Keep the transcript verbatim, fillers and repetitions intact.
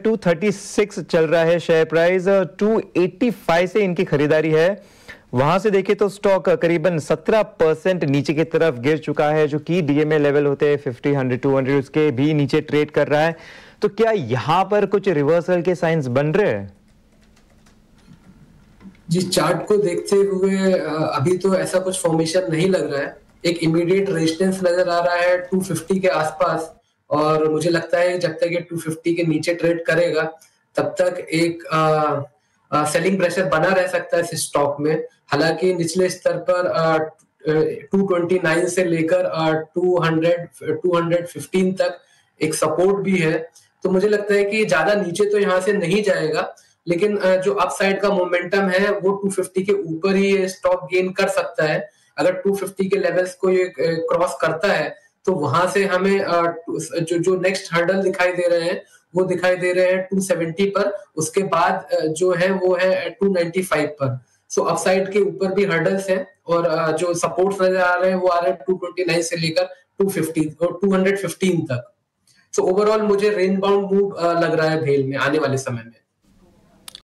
To thirty six चल रहा है share price, two eighty five से इनकी खरीदारी है। वहां से देखें तो स्टॉक करीबन सत्रह परसेंट नीचे की तरफ गिर चुका है। जो कि डीएमए लेवल होते हैं फिफ्टी, हंड्रेड, टू हंड्रेड, उसके भी नीचे ट्रेड कर रहा है। तो क्या यहां पर कुछ रिवर्सल के साइंस बन रहे हैं? जी, चार्ट को देखते हुए अभी तो ऐसा कुछ फॉर्मेशन नहीं लग रहा है। एक इमीडिएट रेजिस्टेंस नजर आ रहा है टू फिफ्टी के आसपास, और मुझे लगता है जब तक ये टू फिफ्टी के नीचे ट्रेड करेगा तब तक एक आ, आ, सेलिंग प्रेशर बना रह सकता है इस स्टॉक में। हालांकि निचले स्तर पर आ, टू ट्वेंटी नाइन से लेकर टू हंड्रेड, टू फिफ्टीन तक एक सपोर्ट भी है। तो मुझे लगता है कि ज्यादा नीचे तो यहाँ से नहीं जाएगा, लेकिन जो अपसाइड का मोमेंटम है वो टू फिफ्टी के ऊपर ही ये स्टॉक गेन कर सकता है। अगर टू फिफ्टी के लेवल्स को ये क्रॉस करता है तो वहां से हमें जो जो नेक्स्ट हर्डल दिखाई दे रहे हैं वो दिखाई दे रहे हैं टू सेवेंटी पर। उसके बाद जो है वो है टू नाइंटी फाइव पर। सो अपसाइड के ऊपर भी हर्डल्स हैं, और जो सपोर्ट्स नजर आ रहे हैं वो आ रहे हैं टू ट्वेंटी नाइन से लेकर टू फिफ्टी और टू फिफ्टीन तक। सो ओवरऑल मुझे रेन बाउंड मूव लग रहा है भेल में आने वाले समय में।